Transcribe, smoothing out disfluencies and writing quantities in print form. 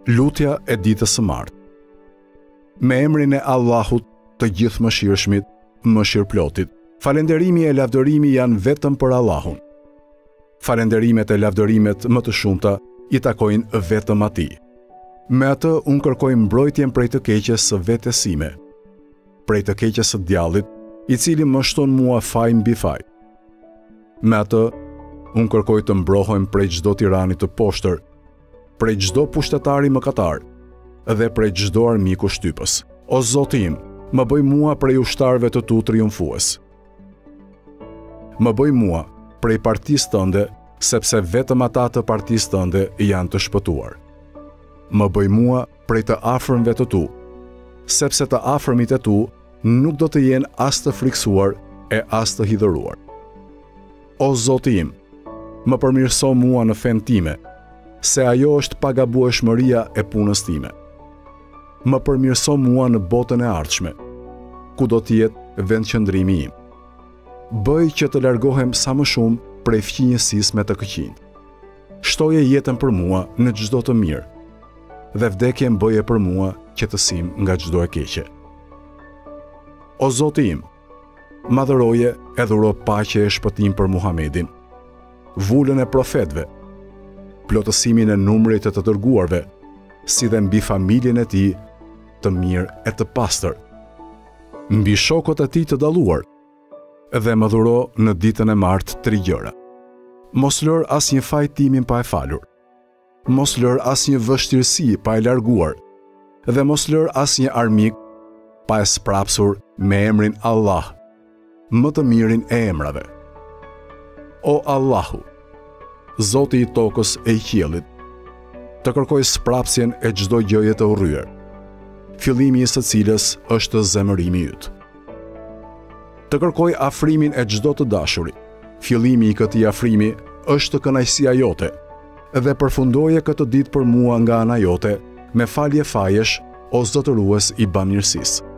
Lutja e ditës së martë. Me emrin e Allahut, të gjithë mëshirshmit, mëshirëplotit. Falënderimi e lavdërimi janë vetëm për Allahun. Falënderimet e lavdërimet më të shumta i takojnë vetëm Atij. Me atë unë kërkoj mbrojtjen prej të keqes së vetes sime, prej të keqes së djallit, i cili më shton mua faj mbi faj. Me atë unë kërkoj të mbrohem prej çdo tirani të poshtër, prej çdo pushtetari mëkatar dhe prej çdo armiku shtypës. O Zoti im, më bëj mua prej ushtarëve të tu triumfues. Më bëj mua prej partisë tënde, sepse vetëm ata të partisë tënde janë të shpëtuar. Më bëj mua prej të afërmve të tu, sepse të afërmit e tu nuk do të jenë as të friksuar e as të hidhëruar. O Zoti im, më përmirëso mua në fen time, se ajo është pagabueshmëria e punës time. Më përmirëso mua në botën e ardhshme, ku do të jetë vendqëndrimi im. Bëj që të largohem sa më shumë prej fqinjësisë me të këqijt. Shtoje jetën për mua në çdo të mirë, dhe vdekjen bëje për mua qetësim nga çdo e keqe. O Zoti im, madhëroje e dhuro paqe e shpëtim për Muhamedin, vullën e profetëve, plotësimin e numrit të dërguarve, si dhe mbi familjen e tij të mirë e të pastër, mbi shokët e tij të dalluar, dhe më dhuro në ditën e martë 3 gjëra. Mos lër asnjë faj timin pa e falur, mos lër asnjë vështirësi pa e larguar, dhe mos lër asnjë armik pa e sprapsur me emrin Allah, më të mirin e emrave. O Allahu, Zoti i tokës e i qiellit, të kërkoj sprapsjen e çdo gjëje të urryer, fillimi i së cilës është zemërimi yt. Të kërkoj afrimin e çdo të dashurit, fillimi i këtij afrimi është kënaqësia jote, dhe përfundoje këtë ditë për mua nga ana jote me falje fajesh, o zotërues i bamirësisë.